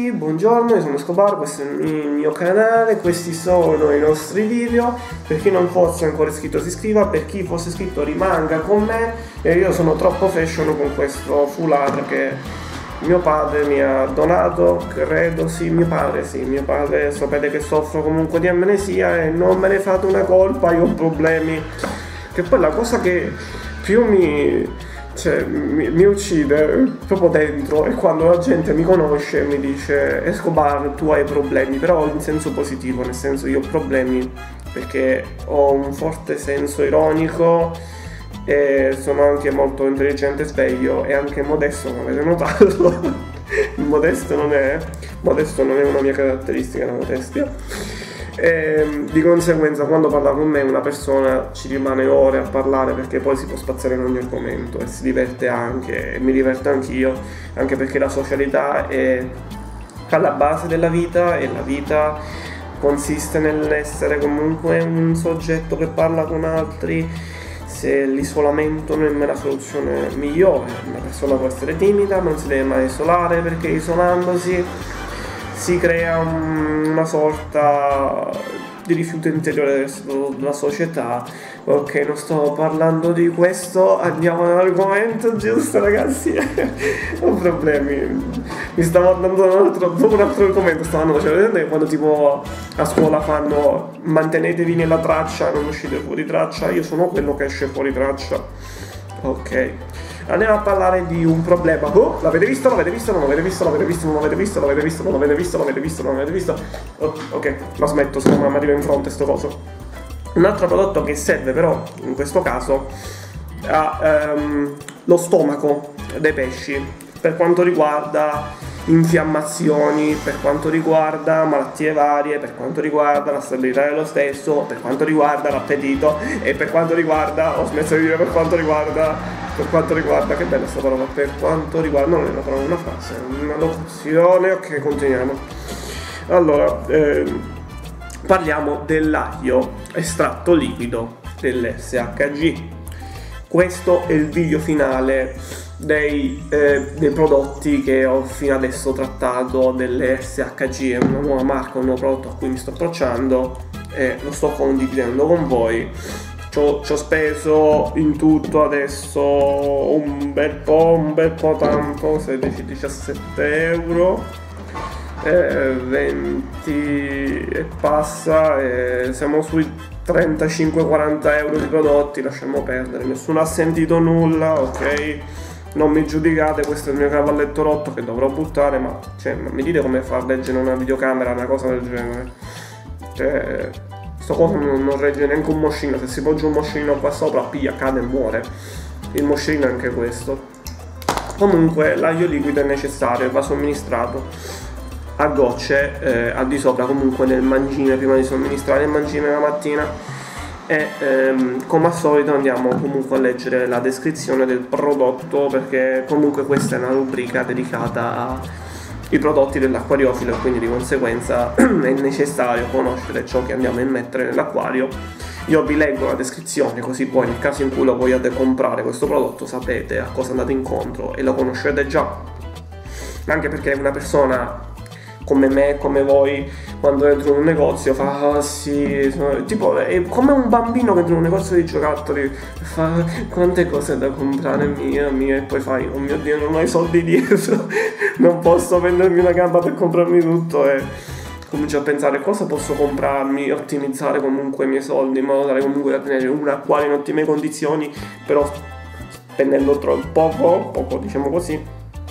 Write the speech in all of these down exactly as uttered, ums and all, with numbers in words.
ragazzi, buongiorno, io sono Escobar, questo è il mio canale, questi sono i nostri video. Per chi non fosse ancora iscritto si iscriva, per chi fosse iscritto rimanga con me. E io sono troppo fashion con questo foulard che mio padre mi ha donato, credo, sì, mio padre, sì, mio padre, sapete che soffro comunque di amnesia e non me ne fate una colpa, io ho problemi. Che poi la cosa che più mi... Cioè, mi, mi uccide proprio dentro è quando la gente mi conosce e mi dice Escobar, tu hai problemi, però in senso positivo, nel senso io ho problemi perché ho un forte senso ironico e sono anche molto intelligente e sveglio e anche modesto, come avete notato. modesto non è modesto non è una mia caratteristica, la modestia. E di conseguenza quando parla con me una persona ci rimane ore a parlare, perché poi si può spaziare in ogni argomento e si diverte anche, e mi diverto anch'io, anche perché la socialità è alla base della vita e la vita consiste nell'essere comunque un soggetto che parla con altri. Se l'isolamento non è la soluzione migliore, una persona può essere timida, non si deve mai isolare, perché isolandosi si crea un, una sorta di rifiuto interiore verso la società. Ok, non sto parlando di questo, andiamo all'argomento giusto, ragazzi. Ho problemi. Mi stavo andando un altro, un altro argomento, stavano facendo, cioè, quando tipo a scuola fanno mantenetevi nella traccia, non uscite fuori traccia, io sono quello che esce fuori traccia. Ok. Andiamo a parlare di un problema. Oh, l'avete visto? L'avete visto? Non l'avete visto? L'avete visto? Non l'avete visto? L'avete visto? Non l'avete visto? L'avete visto? Non l'avete visto? Oh, ok, la smetto, se no mi arriva in fronte sto coso. Un altro prodotto che serve però, in questo caso, ha um, lo stomaco dei pesci, per quanto riguarda infiammazioni, per quanto riguarda malattie varie, per quanto riguarda la stabilità dello stesso, per quanto riguarda l'appetito e per quanto riguarda, ho smesso di dire per quanto riguarda, per quanto riguarda, che bella sta parola, per quanto riguarda, non è una parola, una frase, una locuzione, ok, continuiamo. Allora, eh, parliamo dell'aglio estratto liquido dell'S H G. Questo è il video finale dei, eh, dei prodotti che ho fino adesso trattato dell'S H G. È una nuova marca, un nuovo prodotto a cui mi sto approcciando e lo sto condividendo con voi. Ci ho speso in tutto adesso un bel po', un bel po' tanto, sedici diciassette euro, eh, venti e passa, e siamo sui trentacinque quaranta euro di prodotti. Lasciamo perdere, nessuno ha sentito nulla, ok? Non mi giudicate, questo è il mio cavalletto rotto che dovrò buttare, ma, cioè, ma mi dite come far leggere una videocamera una cosa del genere? Cioè, sto coso non, non regge neanche un moscerino. Se si poggia un moscerino qua sopra, piglia, cade e muore. Il moscerino è anche questo. Comunque l'aglio liquido è necessario e va somministrato a gocce eh, al di sopra, comunque nel mangime, prima di somministrare il mangime la mattina. E ehm, come al solito andiamo comunque a leggere la descrizione del prodotto, perché comunque questa è una rubrica dedicata ai prodotti dell'acquariofilo e quindi di conseguenza è necessario conoscere ciò che andiamo a immettere nell'acquario. Io vi leggo la descrizione, così poi nel caso in cui lo vogliate comprare questo prodotto sapete a cosa andate incontro e lo conoscete già, anche perché una persona come me, come voi, quando entro in un negozio fa oh, sì, tipo è come un bambino che entra in un negozio di giocattoli e fa quante cose da comprare, mia mia, e poi fai oh mio Dio, non ho i soldi dietro, non posso vendermi una gamba per comprarmi tutto, e comincio a pensare cosa posso comprarmi, ottimizzare comunque i miei soldi in modo tale comunque da tenere un acquario in ottime condizioni, però spendendo troppo poco, poco diciamo così,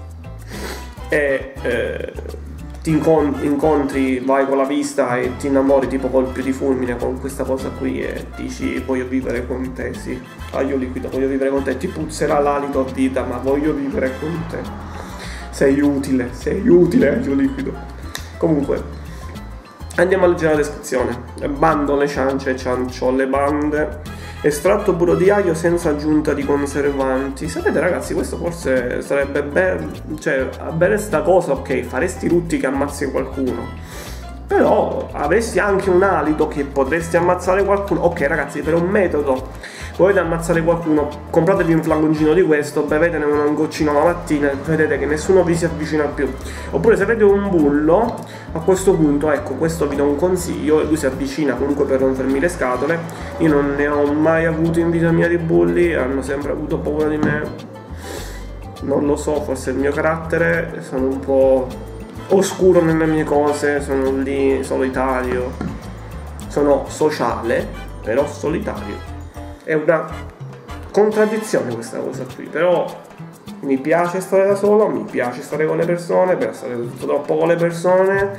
e eh, ti incontri, vai con la vista e ti innamori tipo colpi di fulmine con questa cosa qui e dici voglio vivere con te, sì, aglio liquido, voglio vivere con te, ti puzzerà l'alito a vita ma voglio vivere con te, sei utile, sei utile aglio liquido. Comunque andiamo a leggere la descrizione. Bandole, ciance, cianciole, bande, estratto burro di aglio senza aggiunta di conservanti. Sapete ragazzi, questo forse sarebbe bello, cioè a bere sta cosa, ok, faresti rutti che ammazzi qualcuno, però avessi anche un alito che potresti ammazzare qualcuno. Ok ragazzi, per un metodo volete ammazzare qualcuno, compratevi un flaconcino di questo, bevetene un goccino la mattina e vedete che nessuno vi si avvicina più. Oppure se avete un bullo, a questo punto, ecco, questo vi do un consiglio, lui si avvicina comunque per rompermi le scatole. Io non ne ho mai avuto in vita mia di bulli, hanno sempre avuto paura di me. Non lo so, forse il mio carattere, sono un po' oscuro nelle mie cose, sono lì solitario, sono sociale, però solitario. È una contraddizione questa cosa qui, però mi piace stare da solo, mi piace stare con le persone, per stare troppo con le persone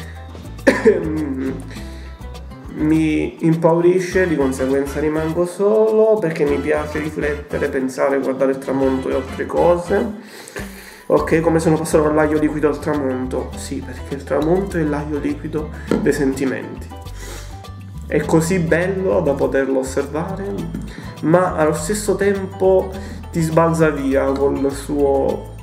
mi impaurisce, di conseguenza rimango solo, perché mi piace riflettere, pensare, guardare il tramonto e altre cose. Ok, come sono passato dall'aglio liquido al tramonto? Sì, perché il tramonto è l'aglio liquido dei sentimenti. È così bello da poterlo osservare, ma allo stesso tempo ti sbalza via col suo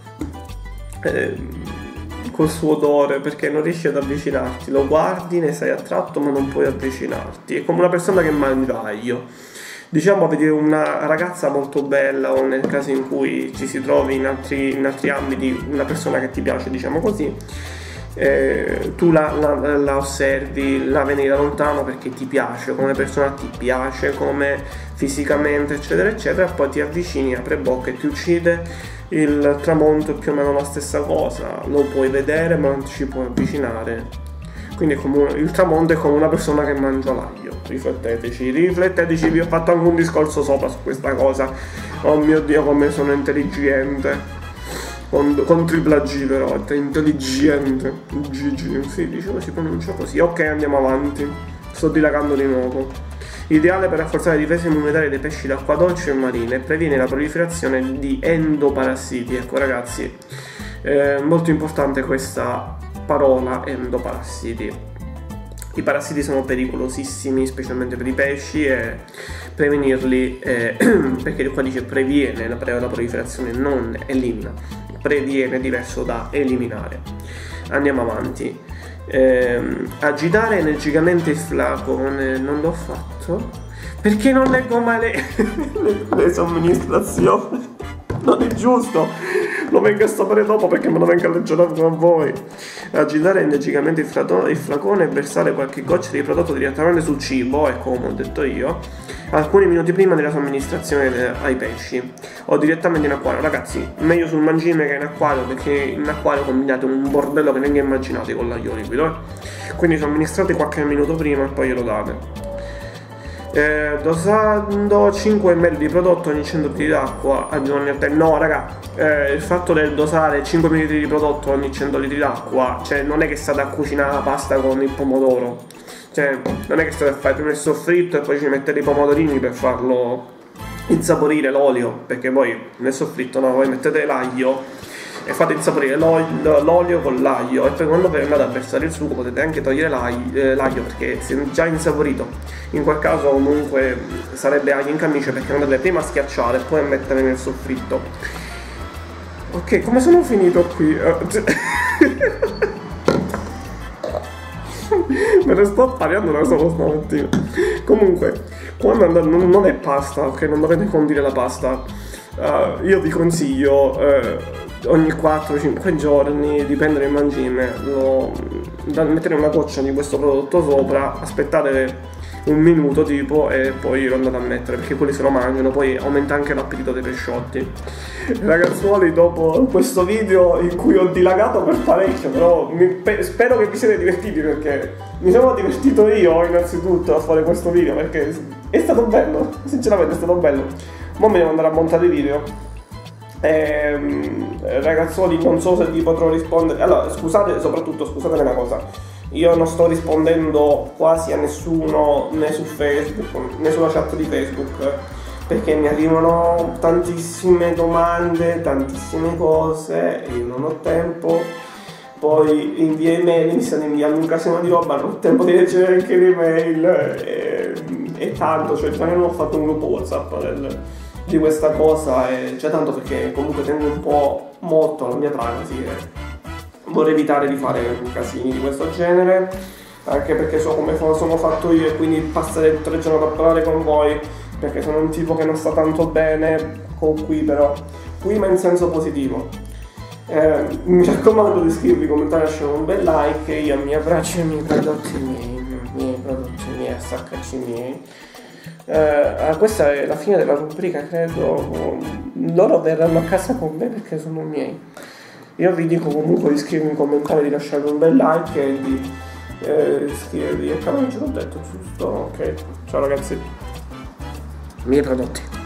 eh, col suo odore, perché non riesci ad avvicinarti. Lo guardi, ne sei attratto, ma non puoi avvicinarti. È come una persona che mangia aglio. Diciamo, vedere una ragazza molto bella, o nel caso in cui ci si trovi in altri, in altri ambiti, una persona che ti piace, diciamo così, Eh, tu la, la, la osservi, la vedi da lontano perché ti piace, come persona ti piace, come fisicamente eccetera eccetera, poi ti avvicini, apre bocca e ti uccide. Il tramonto è più o meno la stessa cosa, lo puoi vedere ma non ci puoi avvicinare. Quindi è come un, il tramonto è come una persona che mangia l'aglio. Rifletteteci, rifletteteci, vi ho fatto anche un discorso sopra su questa cosa. Oh mio Dio, come sono intelligente. Con, con tripla G però, è intelligente. G G, sì, dicevo si pronuncia così. Ok, andiamo avanti. Sto dilagando di nuovo. Ideale per rafforzare le difese immunitarie dei pesci d'acqua dolce e marine e previene la proliferazione di endoparassiti. Ecco ragazzi, eh, molto importante questa parola, endoparassiti. I parassiti sono pericolosissimi, specialmente per i pesci, e prevenirli, eh, perché qua dice previene la, la proliferazione, non elimina. Previene è diverso da eliminare. Andiamo avanti. Ehm, agitare energicamente il flacone. Non l'ho fatto perché non leggo mai le, le, le somministrazioni. Non è giusto. Lo vengo a sapere dopo perché me lo vengo a leggere con voi. Agitare energicamente il, flato, il flacone e versare qualche goccia di prodotto direttamente sul cibo, è come ho detto io, alcuni minuti prima della somministrazione ai pesci o direttamente in acquario. Ragazzi, meglio sul mangime che in acquario, perché in acquario combinate un bordello che neanche immaginate con l'aglio liquido, eh? Quindi somministrate qualche minuto prima e poi glielo date. Eh, dosando cinque millilitri di prodotto ogni cento litri d'acqua a giorni alterni. No raga, eh, il fatto del dosare cinque millilitri di prodotto ogni cento litri d'acqua, cioè non è che state a cucinare la pasta con il pomodoro, cioè non è che state a fare prima il soffritto e poi ci mettete i pomodorini per farlo insaporire l'olio, perché poi nel soffritto no, voi mettete l'aglio e fate insaporire l'olio con l'aglio, e poi quando andate a versare il sugo potete anche togliere l'aglio perché si è già insaporito. In quel caso comunque sarebbe aglio in camice, perché andate prima a schiacciare e poi a mettere nel soffritto. Ok, come sono finito qui? Me ne sto appariando da solo stamattina. Comunque, quando andate, non è pasta, ok? Non dovete condire la pasta. Uh, io vi consiglio uh, ogni quattro cinque giorni, dipende dal mangime, lo, da mettere una goccia di questo prodotto sopra, aspettate un minuto tipo e poi lo andate a mettere, perché quelli se lo mangiano, poi aumenta anche l'appetito dei pesciotti. Ragazzuoli, dopo questo video in cui ho dilagato per parecchio, però mi, pe, spero che vi siete divertiti, perché mi sono divertito io innanzitutto a fare questo video, perché è stato bello, sinceramente è stato bello. Ora mi devo andare a montare i video. Ehm, ragazzuoli, non so se vi potrò rispondere. Allora, scusate, soprattutto scusate una cosa, io non sto rispondendo quasi a nessuno né su Facebook né sulla chat di Facebook, perché mi arrivano tantissime domande, tantissime cose e io non ho tempo. Poi invia email, mi stanno inviando un casino di roba, non ho tempo di leggere anche le email e, e tanto, cioè già non ho fatto un gruppo WhatsApp del, di questa cosa, e già tanto perché comunque tengo un po' molto la mia privacy, eh. vorrei evitare di fare casini di questo genere, anche perché so come sono fatto io e quindi passare tutte le giornate a parlare con voi, perché sono un tipo che non sta tanto bene con qui, però qui ma in senso positivo. Eh, mi raccomando di iscrivervi, commentare, lasciare un bel like, io mi abbraccio i miei prodotti miei, i miei prodotti miei, saccaci miei. Eh, questa è la fine della rubrica, credo. Loro verranno a casa con me perché sono miei. Io vi dico comunque di iscrivervi, commentare, di lasciare un bel like e di eh, iscrivervi. E cavolo, ce l'ho detto, giusto? Ok, ciao ragazzi. I miei prodotti.